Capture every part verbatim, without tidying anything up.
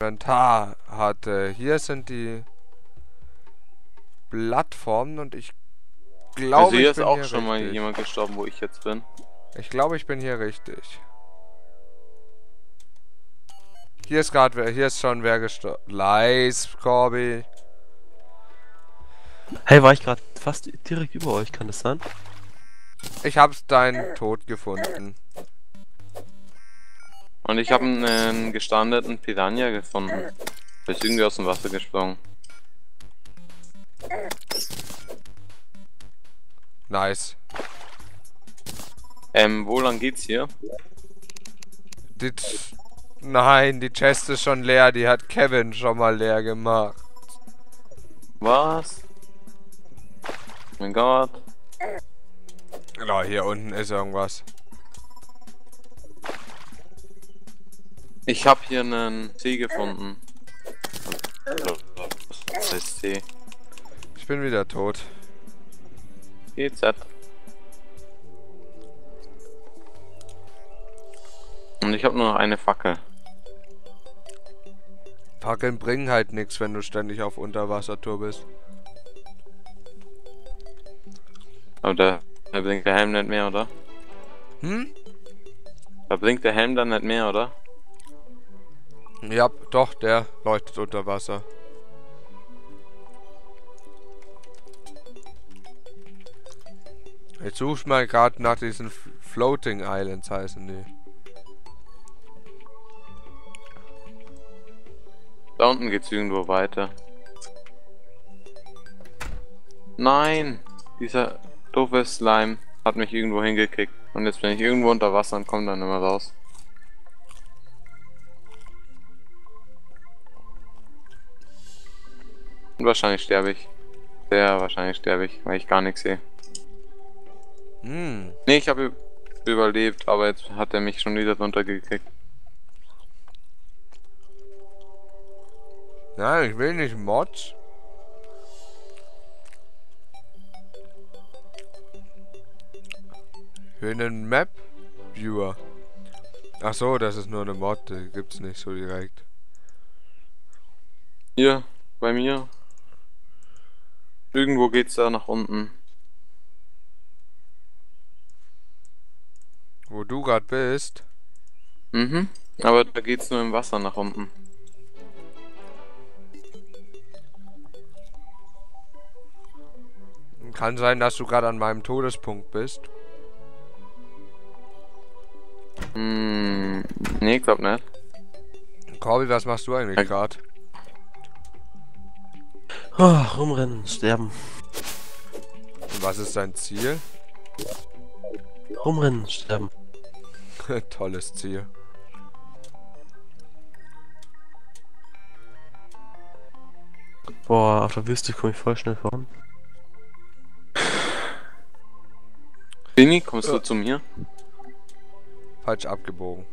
Inventar hatte. Hier sind die Plattformen und ich glaube, also hier ich ist bin auch hier schon mal richtig. jemand gestorben, wo ich jetzt bin. Ich glaube, ich bin hier richtig. Hier ist gerade wer, hier ist schon wer gestorben. Leis, Corby. Hey, war ich gerade fast direkt über euch, kann das sein? Ich hab's deinen Tod gefunden. Und ich habe einen gestandeten Piranha gefunden. Der ist irgendwie aus dem Wasser gesprungen. Nice. Ähm, wo lang geht's hier? Die Ch- Nein, die Chest ist schon leer. Die hat Kevin schon mal leer gemacht. Was? Mein Gott. Oh, hier unten ist irgendwas. Ich habe hier einen See gefunden. Was heißt See? Ich bin wieder tot. G Z. Und ich habe nur noch eine Fackel. Fackeln bringen halt nichts, wenn du ständig auf Unterwassertour bist. Aber da, da blinkt der Helm nicht mehr, oder? Hm? Da blinkt der Helm dann nicht mehr, oder? Ja, doch, der leuchtet unter Wasser. Ich suche mal gerade nach diesen F- Floating Islands, heißen die. Da unten geht's irgendwo weiter. Nein! Dieser doofe Slime hat mich irgendwo hingekickt. Und jetzt bin ich irgendwo unter Wasser und komme dann immer raus. Und wahrscheinlich sterbe ich. Sehr wahrscheinlich sterbe ich, weil ich gar nichts sehe. Hm. Ne, ich habe überlebt, aber jetzt hat er mich schon wieder drunter gekickt. Nein, ich will nicht Mods. Ich will einen Map Viewer. Ach so, das ist nur eine Mod, die gibt's nicht so direkt. Hier, bei mir. Irgendwo geht's da nach unten. Wo du gerade bist. Mhm. Aber da geht's nur im Wasser nach unten. Kann sein, dass du gerade an meinem Todespunkt bist. Hm, nee, glaub nicht. Corby, was machst du eigentlich Ja. gerade? Oh, rumrennen, sterben. Und was ist dein Ziel? Rumrennen, sterben. Tolles Ziel. Boah, auf der Wüste komme ich voll schnell voran. Bini, kommst Ja. du zu mir? Falsch abgebogen.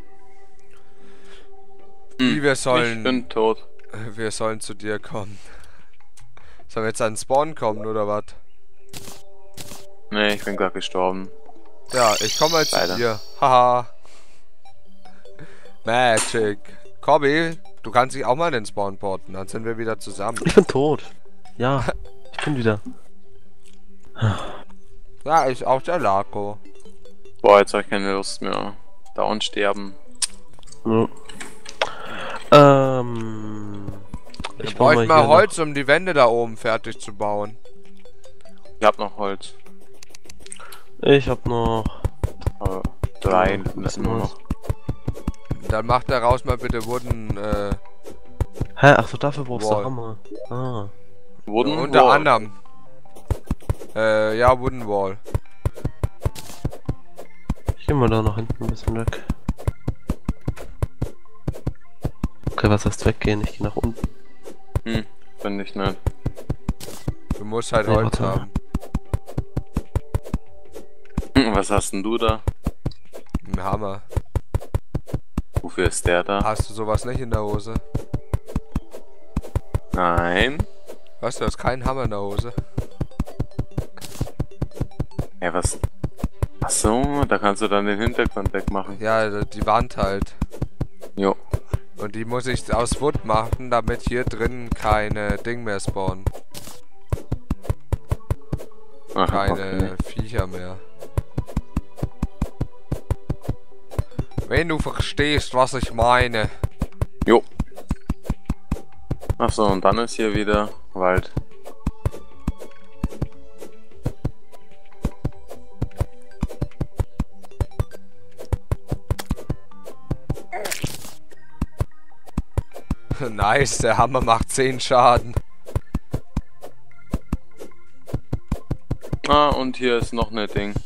Hm, Wie wir sollen. Ich bin tot. Wir sollen zu dir kommen. Sollen wir jetzt an den Spawn kommen oder was? Nee, ich bin gerade gestorben. Ja, ich komme mal zu Leider. dir. Haha. Magic. Corby, du kannst dich auch mal in den Spawn porten, dann sind wir wieder zusammen. Ich bin tot. Ja, ich bin wieder. Ja, ich auch der Laco. Boah, jetzt habe ich keine Lust mehr. Dauernd sterben. Ja. Ähm. Ich Ich baue bräuchte mal mal hier Holz, um die Wände da oben fertig zu bauen. Ich hab noch Holz. noch- Ich hab noch. Aber drei Ja, müssen nur noch. Dann macht daraus mal bitte Wooden, äh, Hä, ach so, dafür brauchst Wall. du Hammer. Ah. Wurden unter Wall. anderem. Äh, ja, Wooden Wall. Ich geh mal da noch hinten ein bisschen weg. Okay, was heißt weggehen? Ich geh nach unten. Hm, finde ich nicht. Du musst halt Nee, Holz warte. haben. Hm, was hast denn du da? Ein Hammer. Wofür ist der da? Hast du sowas nicht in der Hose? Nein. Was, du hast keinen Hammer in der Hose? Ja, was? Ach so, da kannst du dann den Hintergrund wegmachen. Ja, die Wand halt. Jo. Und die muss ich aus Wood machen, damit hier drin keine Ding mehr spawnen. Aha, Keine okay. Viecher mehr. Wenn du verstehst, was ich meine. Jo. Achso, und dann ist hier wieder Wald. Nice, der Hammer macht zehn Schaden. Ah, und hier ist noch ne Ding.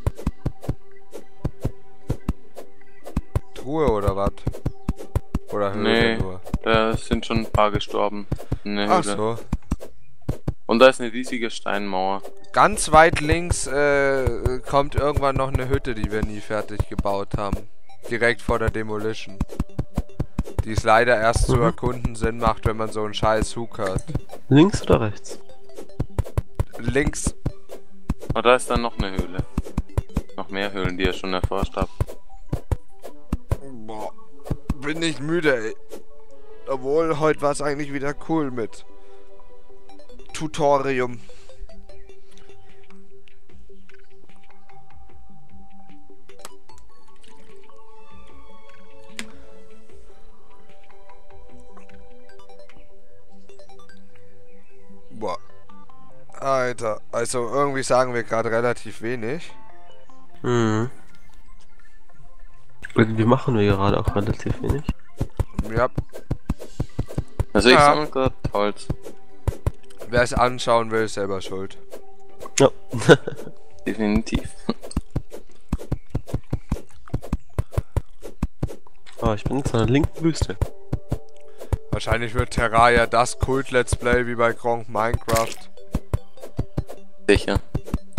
Truhe oder was? Oder Höhle Nee, nur? da sind schon ein paar gestorben. In der Ach Höhle. so. Und da ist eine riesige Steinmauer. Ganz weit links äh, kommt irgendwann noch eine Hütte, die wir nie fertig gebaut haben. Direkt vor der Demolition. Die es leider erst zu Mhm. erkunden Sinn macht, wenn man so einen scheiß Hook hat. Links oder rechts? Links. Und da ist dann noch eine Höhle. Noch mehr Höhlen, die ihr schon erforscht habt. Boah, bin nicht müde, ey. Obwohl, heute war es eigentlich wieder cool mit Tutorium. Boah. Alter, also irgendwie sagen wir gerade relativ wenig. Mhm. Irgendwie machen wir gerade auch relativ wenig. Ja, Also ich Ja. sammle gerade Holz. wer es anschauen will, ist selber schuld. Ja. Definitiv. Ah, ich bin jetzt in der linken Wüste. Wahrscheinlich wird Terraria das Kult-Let's Play wie bei Gronk Minecraft. Sicher.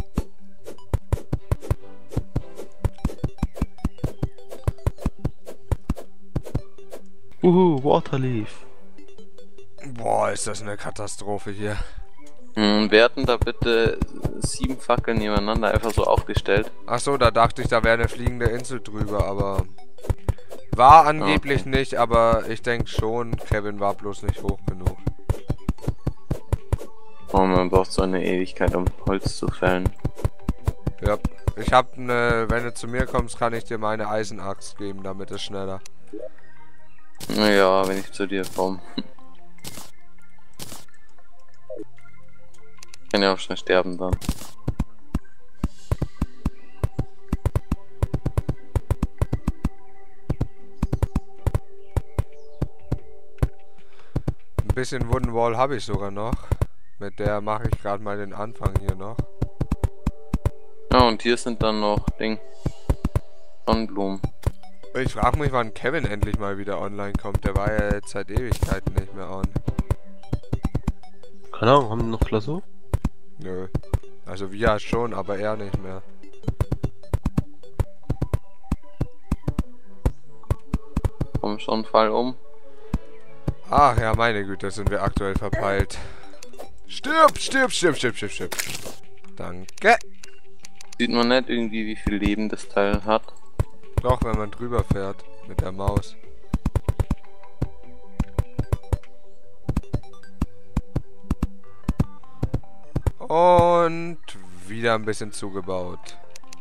Uhu, Waterleaf. Boah, ist das eine Katastrophe hier. Hm, wir hatten da bitte sieben Fackeln nebeneinander einfach so aufgestellt. Achso, da dachte ich, da wäre eine fliegende Insel drüber, aber... War angeblich Okay. nicht, aber ich denke schon, Kevin war bloß nicht hoch genug. Oh, man braucht so eine Ewigkeit, um Holz zu fällen. Ja, ich hab ne... Wenn du zu mir kommst, kann ich dir meine Eisenaxt geben, damit es schneller. Naja, wenn ich zu dir komme. Ich kann ja auch schnell sterben dann. Ein bisschen Wooden Wall habe ich sogar noch. Mit der mache ich gerade mal den Anfang hier noch. Ja, und hier sind dann noch Ding. Sonnenblumen. Ich frage mich, wann Kevin endlich mal wieder online kommt. Der war ja jetzt seit Ewigkeiten nicht mehr on. Keine Ahnung, haben die noch Klausur? Nö. Also wir schon, aber er nicht mehr. Komm schon, fall um. Ach ja, meine Güte, sind wir aktuell verpeilt. Stirb, stirb, stirb, stirb, stirb, stirb. Danke. Sieht man nicht irgendwie, wie viel Leben das Teil hat. Doch, wenn man drüber fährt. Mit der Maus. Und wieder ein bisschen zugebaut.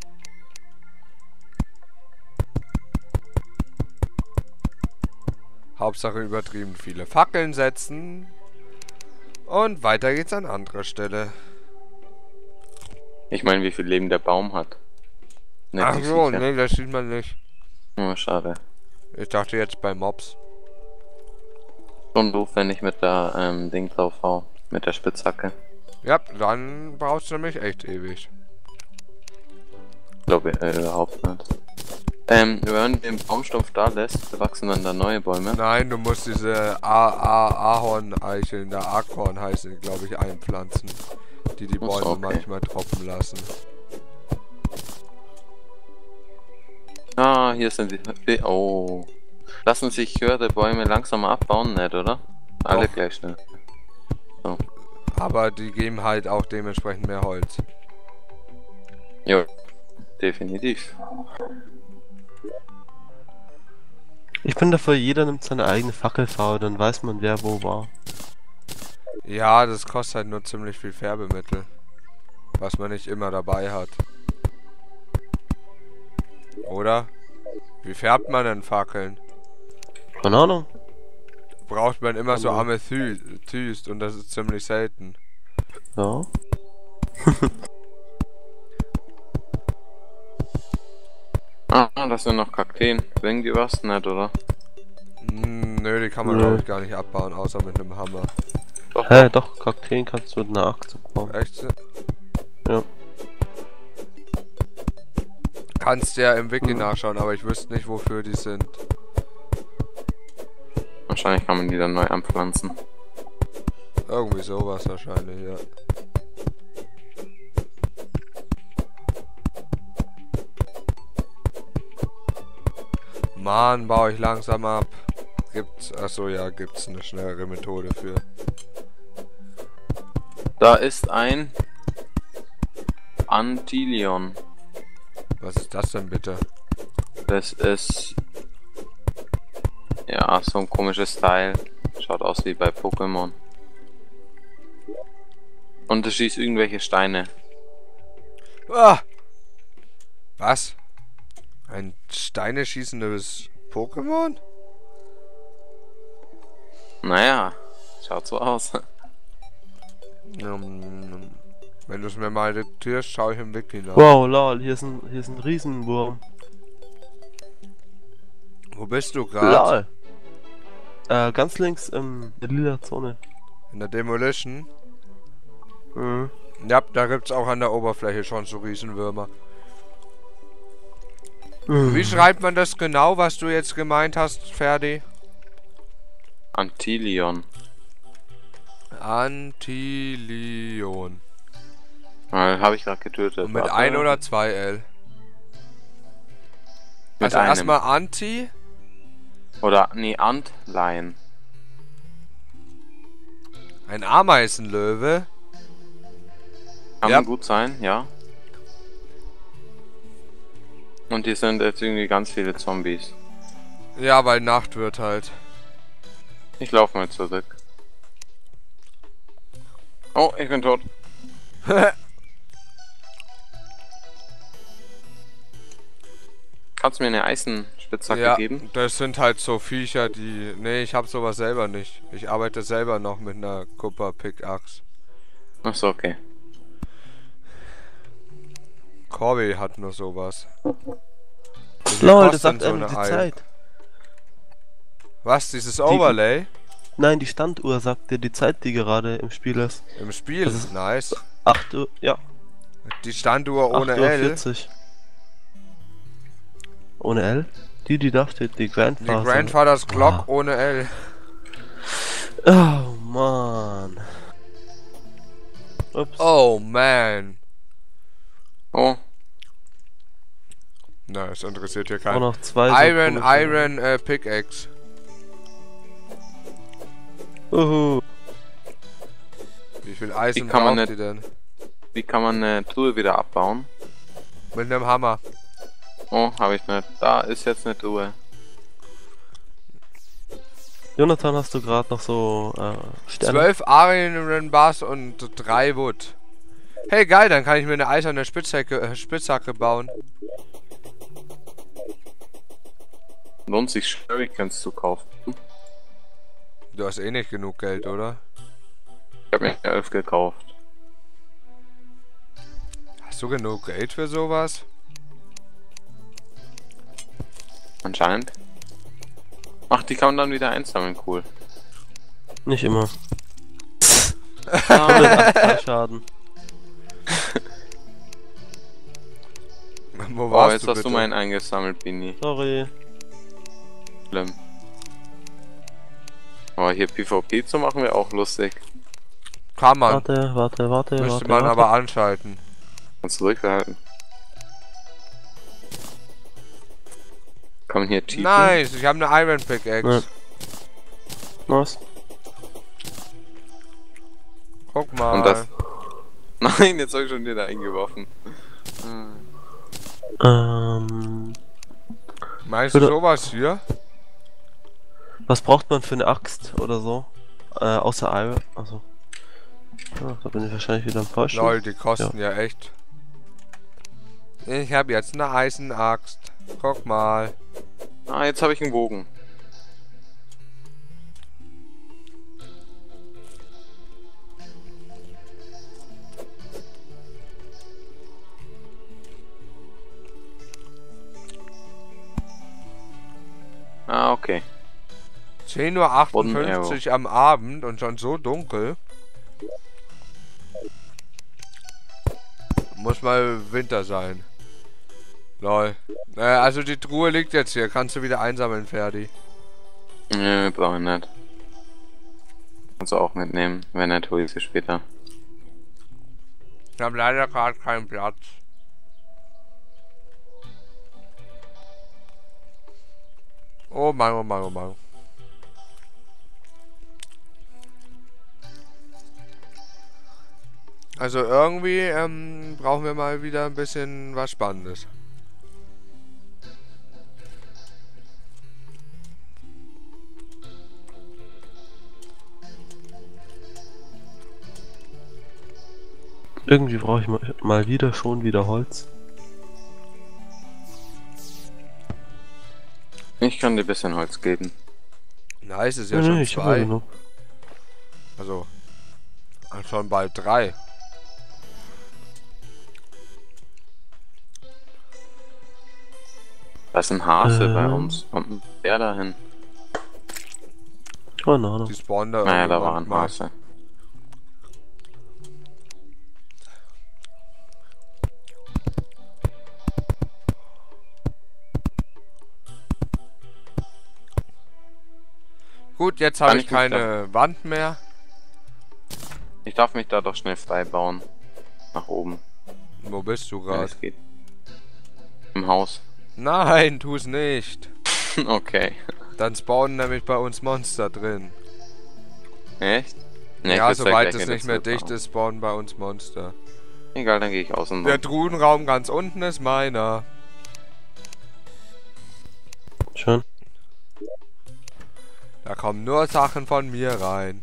Hauptsache übertrieben viele Fackeln setzen. Und weiter geht's an anderer Stelle. Ich meine, wie viel Leben der Baum hat. Nicht Ach die so, Viecher. nee, das sieht man nicht. Oh, schade. Ich dachte jetzt bei Mobs. Schon doof, wenn ich mit der ähm, Ding drauf hau. Mit der Spitzhacke. Ja, dann brauchst du nämlich echt ewig. Glaube ich äh, überhaupt nicht. Ähm, wenn man den Baumstumpf da lässt, wachsen dann da neue Bäume. Nein, du musst diese A A Ahorn-Eicheln, der Akorn heißen die, glaube ich, einpflanzen. Die die Ach so, Bäume okay. manchmal tropfen lassen. Ah, hier sind die. Oh. Lassen sich höhere Bäume langsamer abbauen, nicht, oder? Alle Doch. gleich schnell. Aber die geben halt auch dementsprechend mehr Holz. Jo, definitiv. Ich bin dafür, jeder nimmt seine eigene Fackelfarbe, dann weiß man, wer wo war. Ja, das kostet halt nur ziemlich viel Färbemittel. Was man nicht immer dabei hat. Oder? Wie färbt man denn Fackeln? Keine Ahnung. Braucht man immer so Also- Amethyst und das ist ziemlich selten. Ja. Ah, das sind noch Kakteen. Bringen die was? Nicht, oder? Hm, nö, die kann man Nö. glaube ich gar nicht abbauen, außer mit einem Hammer. Doch, Hä, doch, Kakteen kannst du mit einer Axt bauen. Echt? Ja. Kannst ja im Wiki Hm. nachschauen, aber ich wüsste nicht, wofür die sind. Wahrscheinlich kann man die dann neu anpflanzen. Irgendwie sowas wahrscheinlich, ja. Mann, baue ich langsam ab. Gibt's, achso, ja, gibt's eine schnellere Methode für. Da ist ein Antilion. Was ist das denn bitte? Das ist ja so ein komisches Teil. Schaut aus wie bei Pokémon. Und es schießt irgendwelche Steine. Ah! Was? Ein Steine schießendes Pokémon? Naja, schaut so aus. Ähm, wenn du es mir mal diktierst, schaue ich im Wiki nach. Wow, lol, hier ist ein, hier ist ein Riesenwurm. Wo bist du gerade? Lol. Äh, ganz links in der lila Zone. In der Demolition? Mhm. Ja, da gibt's auch an der Oberfläche schon so Riesenwürmer. Wie schreibt man das genau, was du jetzt gemeint hast, Ferdi? Antilion. Antilion. Äh, Habe ich gerade getötet. Und mit Warte. ein oder zwei L? Mit Also einem. erstmal Anti. Oder nee, Antlein. Ein Ameisenlöwe. Kann Ja. gut sein, ja. Und hier sind jetzt irgendwie ganz viele Zombies. Ja, weil Nacht wird halt. Ich laufe mal zurück. Oh, ich bin tot. Kannst du mir eine Eisenspitzhacke Ja, geben? das sind halt so Viecher, die... Nee, ich hab sowas selber nicht. Ich arbeite selber noch mit einer Kupfer Pickaxe. Achso, okay. Corby hat nur sowas. Wie viel Lol, kostet das sagt denn einem eine die Ei? Zeit. Was, dieses Overlay? Nein, die Standuhr sagt dir die Zeit, die gerade im Spiel ist. Im Spiel? Das ist- Nice. acht Uhr, ja. Die Standuhr ohne acht Uhr L. vierzig. Ohne L? Die, die da steht, die Die Grandfather. Grandfather's Clock Ah. ohne L. Oh, Mann. Ups. Oh, man. Oh, Na, das interessiert hier Auch keinen. noch zwei. so Iron, komische- Iron, äh, Pickaxe. Uhu. Wie viel Eisen Wie kann man braucht nicht- die denn? wie kann man eine Truhe wieder abbauen? Mit einem Hammer. Oh, habe ich nicht. Da ist jetzt eine Truhe. Jonathan, hast du gerade noch so äh, Sterne? Zwölf Iron Bars und drei Wood. Hey, geil, dann kann ich mir eine eiserne Spitzhacke, äh, Spitzhacke bauen. Lohnt sich Shurikens zu kaufen. Du hast eh nicht genug Geld, oder? Ich habe mir elf gekauft. Hast du genug Geld für sowas? Anscheinend. Ach, die kann man dann wieder einsammeln, cool. Nicht immer. Ah, hundertachtzig Schaden. Wo oh, warst jetzt du hast bitte? du meinen eingesammelt, Bini. Sorry. Schlimm. Aber hier PvP zu machen wäre auch lustig. Kann man. Warte, warte, warte, Müsste warte. man warte. aber anschalten. Kannst du zurückhalten. Kann man hier cheaten? Nice, ich habe eine Iron Pickaxe. Ja. Nice. Guck mal. Und das... Nein, jetzt habe ich schon wieder eingeworfen. Hm. Ähm. Meinst du Oder- sowas hier? Was braucht man für eine Axt oder so? Äh, außer Iron. Also. Ja, da bin ich wahrscheinlich wieder am falschen. Lol, die kosten ja, ja echt. Ich habe jetzt eine Eisenaxt. Guck mal. Ah, jetzt habe ich einen Bogen. Ah, okay. zehn Uhr achtundfünfzig am Abend und schon so dunkel. Muss mal Winter sein. Lol. Naja, also die Truhe liegt jetzt hier. Kannst du wieder einsammeln, Ferdi? Nö, brauche ich nicht. Kannst du auch mitnehmen. Wenn nicht, hol ich sie später. Ich habe leider gerade keinen Platz. Oh Mann, oh Mann, oh Mann. Also irgendwie ähm, brauchen wir mal wieder ein bisschen was Spannendes. Irgendwie brauche ich mal, mal wieder schon wieder Holz. Ich kann dir ein bisschen Holz geben. Nice, ist ja Nee, schon nee, ich hab ja zwei. genug. Also schon bald drei. Da ist ein Hase Ähm. bei uns. Kommt ein Bär dahin. Keine Ahnung. Die spawnen da Naja, da irgendwann war ein mal. Hase. Gut, jetzt habe Kann ich ich mich keine Wand mehr. Ich darf mich da doch schnell frei bauen. Nach oben. Wo bist du Wenn gerade? es geht. Im Haus. Nein, tu es nicht. Okay. Dann spawnen nämlich bei uns Monster drin. Echt? Nee, ich Ja, will's sobald gleich es wieder nicht mehr dicht zurückbauen. ist, spawnen bei uns Monster. Egal, dann gehe ich außen. Der Truhenraum ganz unten ist meiner. Schön. Da kommen nur Sachen von mir rein.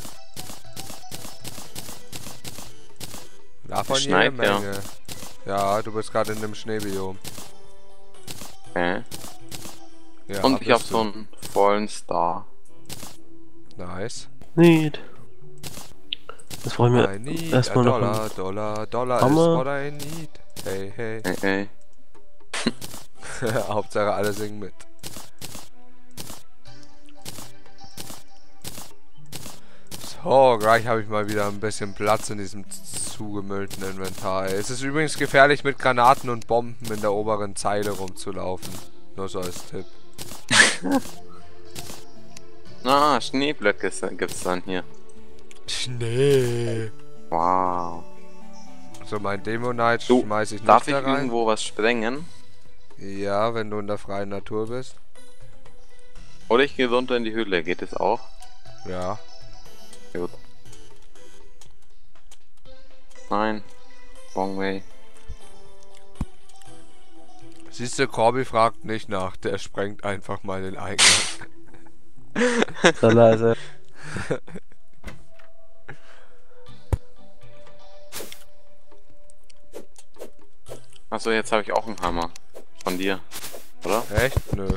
Davon Es jede schneit, ja. Menge. Ja, du bist gerade in dem Schneebiom. Okay. Ja, Und ich habe bist so du. einen vollen Star. Nice. Need. Das brauche ich I mir need erstmal a noch. dollar, Ein... dollar, dollar is Hammer. what I need. Hey, hey. Hey, hey. Hauptsache alle singen mit. So, gleich habe ich mal wieder ein bisschen Platz in diesem zugemüllten Inventar. Es ist übrigens gefährlich, mit Granaten und Bomben in der oberen Zeile rumzulaufen. Nur so als Tipp. Ah, Schneeblöcke gibt's dann hier. Schnee. Wow. So, mein Demo Knight Du, schmeiß ich nicht Darf ich da rein. irgendwo was sprengen? Ja, wenn du in der freien Natur bist. Oder ich gehe runter in die Höhle, geht es auch? Ja. Gut. Nein. Wrong way. Siehst du, Corby fragt nicht nach, der sprengt einfach mal den Eingang. Sei leise. Achso, jetzt habe ich auch einen Hammer. Von dir. Oder? Echt? Nö.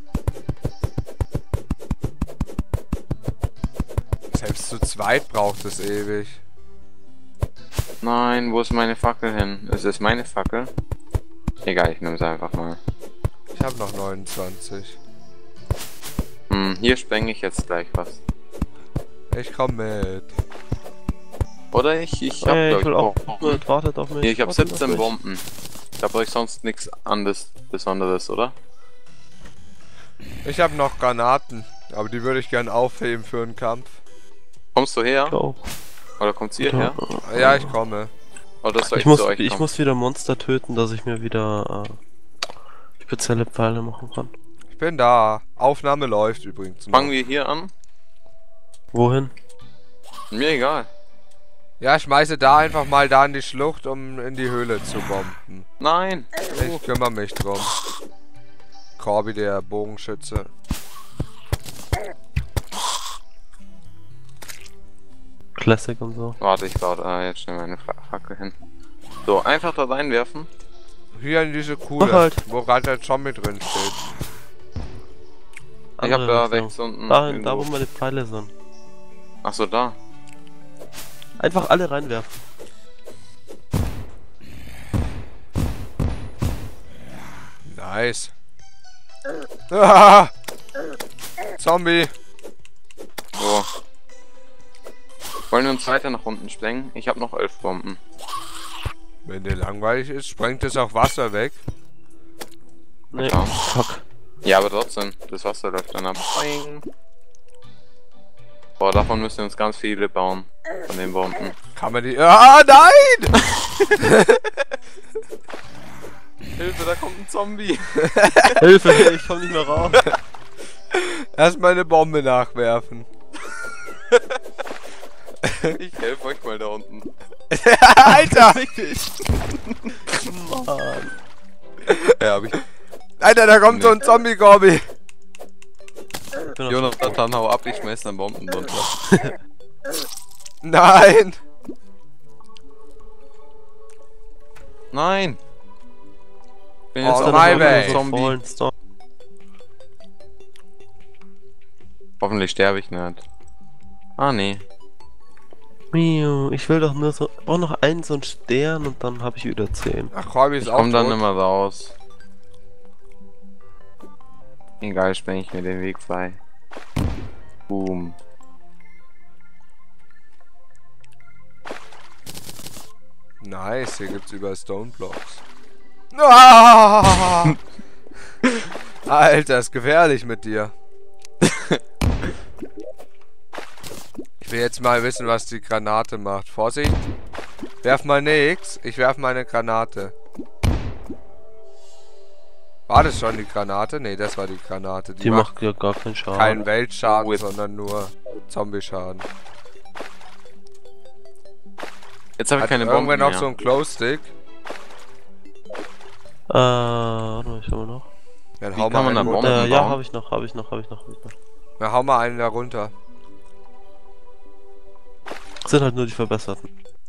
Selbst zu zweit braucht es ewig. Nein, wo ist meine Fackel hin? Ist es meine Fackel? Egal, ich nehme es einfach mal. Ich habe noch neunundzwanzig. Hm, hier sprenge ich jetzt gleich was. Ich komm mit. Oder ich, ich hab Hey, glaub ich will auch Bomben. mit. Wartet auf mich. Hier, ich hab wartet auf siebzehn mich. Bomben. Da brauche ich sonst nichts anderes Besonderes, oder? Ich habe noch Granaten, aber die würde ich gern aufheben für einen Kampf. Kommst du her? Go. Oder kommst ihr her? Ja, ich komme. Oder soll ich, Ich muss, zu euch ich kommen? muss wieder Monster töten, dass ich mir wieder äh, spezielle Pfeile machen kann. Ich bin da. Aufnahme läuft übrigens noch. Fangen wir hier an? Wohin? Mir egal. Ja, schmeiße da einfach mal da in die Schlucht, um in die Höhle zu bomben. Nein! Ich kümmere mich drum. Corby, der Bogenschütze. Classic und so. Warte, ich baue da jetzt schnell meine Fa- Fackel hin. So, einfach da reinwerfen. Hier in diese Kuhle, Mach halt. wo gerade der Zombie drin steht. Ich hab da Richtung. rechts unten. Dahin, da wo irgendwo- meine Pfeile sind. Ach so, da. Einfach alle reinwerfen. Nice. Ah! Zombie. So. Wollen wir uns weiter nach unten sprengen? Ich habe noch elf Bomben. Wenn dir langweilig ist, sprengt es auch Wasser weg. Nee, Ja. fuck. Ja, aber trotzdem, das Wasser läuft dann ab. Boing. Boah, davon müssen wir uns ganz viele bauen. Von den Bomben. Kann man die... Ah, nein! Hilfe, da kommt ein Zombie. Hilfe, ich komm nicht mehr raus. Erstmal eine Bombe nachwerfen. Ich helfe euch mal da unten. Alter! Mann. Ja, hab ich. Alter, da kommt so ein Zombie-Gobby. Ich bin auf- Jonathan, hau ab, ich schmeiß dann Bomben drunter. Nein! Nein! Bin Oh, jetzt my auch bad. noch ein so Zombie. fallen Storm. Hoffentlich sterbe ich nicht. Ah, nee. Miau, ich will doch nur so. Auch noch einen so einen Stern und dann habe ich wieder zehn. Ach, Gobby ist Ich auch komm dann tot. immer raus. Egal, spreng ich mir den Weg frei. Boom. Nice, hier gibt's überall Stone Blocks. Ah! Alter, ist gefährlich mit dir. Ich will jetzt mal wissen, was die Granate macht. Vorsicht! Werf mal nix. Ich werf mal eine Granate. War das schon die Granate? Ne, das war die Granate. Die, Die macht macht ja gar keinen Schaden. keinen Weltschaden, Oh, jetzt- sondern nur Zombie-Schaden. Jetzt habe ich Hat keine irgendwer Bomben noch mehr. so einen Glow-Stick? Äh, warte mal, ich schau mal noch. Dann Wie hau kann mal man einen dann runter. Bomben Äh, ja, bauen? habe ich noch, habe ich noch, habe ich noch, hab ich noch. Dann hau mal einen da runter. Sind halt nur die verbesserten.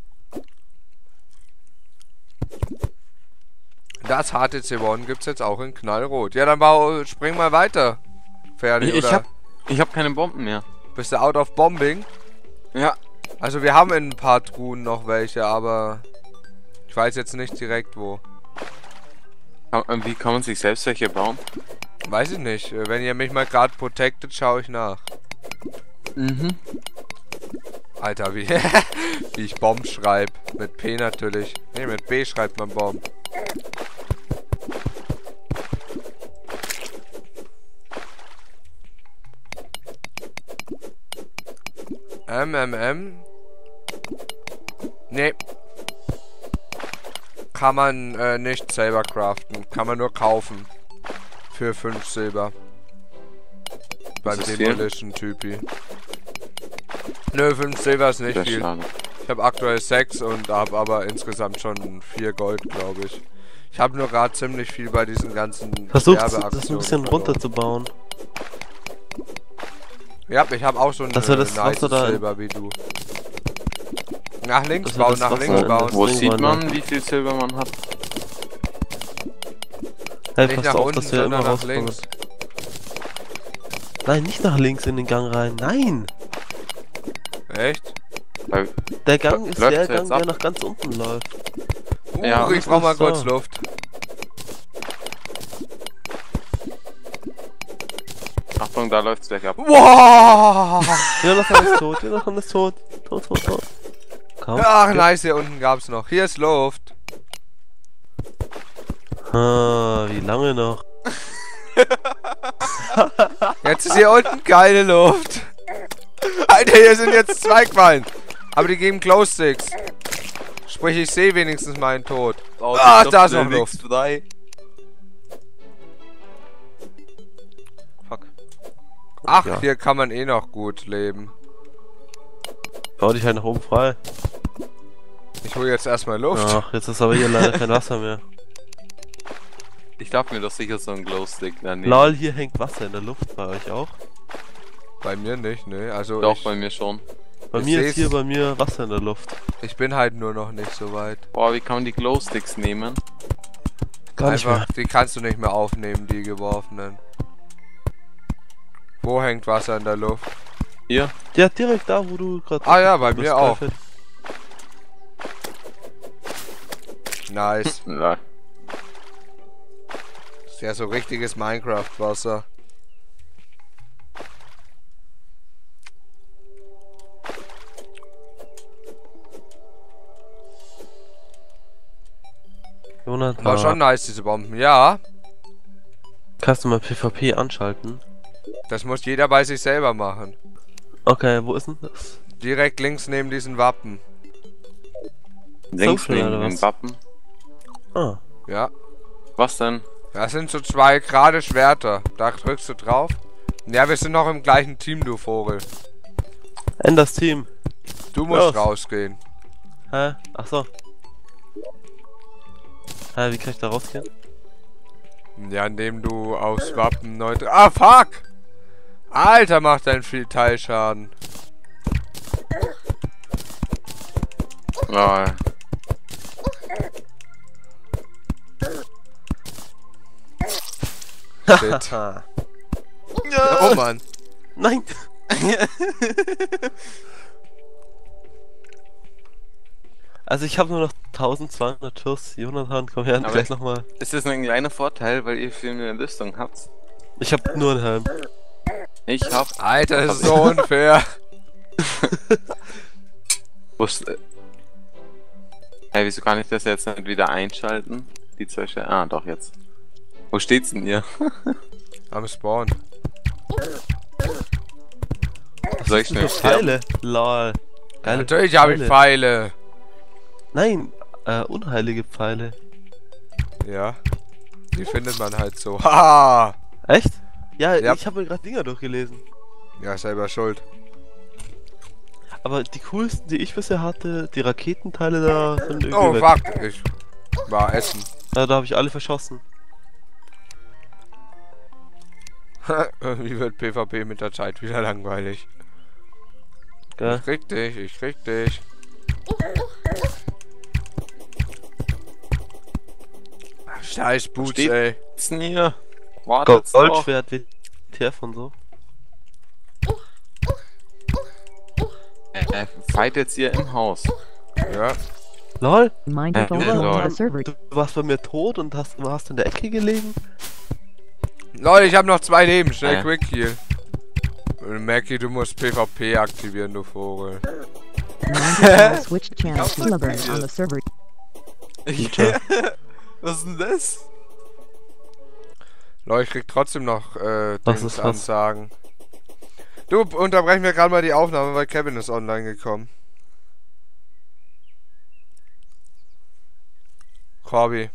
Das H T C One gibt's jetzt auch in Knallrot. Ja, dann bau, spring mal weiter. Fertig, Ich, ich oder? hab, ich hab keine Bomben mehr. Bist du out of bombing? Ja. Also wir haben in ein paar Truhen noch welche, aber ich weiß jetzt nicht direkt wo. Kann- Wie kann man sich selbst welche bauen? Weiß ich nicht. Wenn ihr mich mal gerade protectet, schaue ich nach. Mhm. Alter, wie, wie ich Bomb schreibe. Mit P natürlich. Ne, mit B schreibt man Bomb. M M M. Ne. Kann man äh, nicht selber craften. Kann man nur kaufen. Für fünf Silber. Beim ist viel? Demolition-Typi. Nö, fünf Silber ist nicht Sehr viel. schade. Ich habe aktuell sechs und habe aber insgesamt schon vier Gold, glaube ich. Ich habe nur gerade ziemlich viel bei diesen ganzen Versucht das ein Werbeaktionen bisschen verloren. runterzubauen. Ja, ich habe auch schon Dass wir äh, das nice Wasser da- Silber wie du. Nach links Dass wir bauen, das nach Wasser links in- bauen. Wo Ding sieht war, man, ne? wie viel Silber man hat? Hey, Nicht pass nach auf, unten, dass wir immer sondern nach rauskommen. links. Nein, nicht nach links in den Gang rein. Nein! Echt? Weil, Der Gang ist Läuft's der jetzt Gang, ab? der nach ganz unten läuft. Uh, Ja, ich brauch mal so. kurz Luft. Achtung, da läuft's gleich ab. Wow! Jonathan ist tot, Jonathan ist tot. Tot, tot, tot. Komm. Ach, nice, hier unten gab's noch. Hier ist Luft. Ah, wie lange noch? Jetzt ist hier unten keine Luft. Alter, hier sind jetzt zwei Quallen. Aber die geben Glowsticks. Sprich, ich sehe wenigstens meinen Tod. Ah, da ist noch Luft. Frei. Fuck. Ach, Ja. hier kann man eh noch gut leben. Bau dich halt nach oben frei. Ich hole jetzt erstmal Luft. Ach, jetzt ist aber hier leider kein Wasser mehr. Ich darf mir doch sicher so einen Glowstick daneben. Lol, hier hängt Wasser in der Luft bei euch auch. Bei mir nicht, ne? Also Doch, ich, bei mir schon. Bei Ich mir seh's. ist hier bei mir Wasser in der Luft. Ich bin halt nur noch nicht so weit. Boah, wie kann man die Glowsticks nehmen? Gar nicht Einfach, mehr. die kannst du nicht mehr aufnehmen, die geworfenen. Wo hängt Wasser in der Luft? Hier? Ja, direkt da, wo du gerade. Ah ja, bei mir auch. Nice. Ja. Ist ja so richtiges Minecraft-Wasser. Jonathan, War schon nice, diese Bomben. Ja, kannst du mal PvP anschalten? das muss jeder bei sich selber machen. Okay, wo ist denn das? Direkt links neben diesen Wappen. Links Social neben oder dem was? Wappen. Ah, Ja. Was denn? Das sind so zwei gerade Schwerter. Da drückst du drauf. Ja, wir sind noch im gleichen Team, du Vogel. Enders Team. Du musst Los. rausgehen. Hä? Ach so. Hä, wie kann ich da rausgehen? Ja, indem du aufs Wappen neu... dr- Ah, fuck! Alter, macht dein viel Teilschaden. Lol. Shit. Haha. Oh Mann. Nein! Also ich habe nur noch eintausendzweihundert Schuss. Jonathan, komm her, Aber- gleich nochmal. Ist das ein kleiner Vorteil, weil ihr viel mehr Rüstung habt? Ich habe nur einen Helm. Ich hab... Alter, das ist so unfair. Wus- äh, Hey, wieso kann ich das jetzt nicht wieder einschalten? Die zwei Stellen. Ah, doch, jetzt. Wo steht's denn hier? Am Spawn. Soll ich Für schnell sterben? Pfeile. Lol. Geile Natürlich habe ich Pfeile. Nein, äh, unheilige Pfeile. Ja. Die findet man halt so. Haha. Echt? Ja, Ja. ich habe mir gerade Dinger durchgelesen. Ja, selber schuld. Aber die coolsten, die ich bisher hatte, die Raketenteile da sind irgendwie Oh, weg. fuck. Ich war essen. Ja, da habe ich alle verschossen. Irgendwie wird PvP mit der Zeit wieder langweilig. Gell? Ich krieg dich, ich krieg dich. Ach, scheiß Boots, Steht- ey. Was ist denn hier? Wartet's doch. Goldschwert, W T F und so. Äh, fight jetzt hier im Haus. Ja. LOL, Mindful Ja, log lol. on the server. du warst bei mir tot und hast, warst in der Ecke gelegen? Leute, ich habe noch zwei Leben. Schnell Ja. Quick Heal. Und Mackie, du musst PvP aktivieren, du Vogel. Mindful switched channels to Laverne on the server. Was ist denn das? Leute, ich krieg trotzdem noch äh, Was Dings ist was? Ansagen. Du, unterbrechen wir gerade mal die Aufnahme, weil Kevin ist online gekommen. Corby.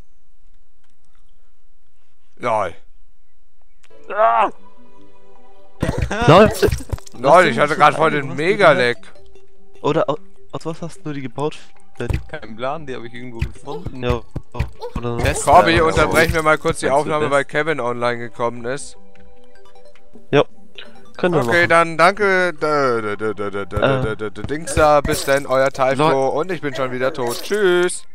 Lol. LOL! Lol, du ich hatte so gerade voll kleine? den Was hast du Mega-Leck. Oder au- aus was hast du die gebaut? Daddy? Kein Plan, die habe ich irgendwo gefunden. Ja, oh, oder so. Test- Corby, Ja, unterbrechen wir mal kurz die Kennst du Aufnahme, das? weil Kevin online gekommen ist. Können wir Okay, machen. dann danke. Da, da, da, da, da, da, da, da, da, Dings da. Bis dann, euer Taifo. Und ich bin schon wieder tot. Tschüss.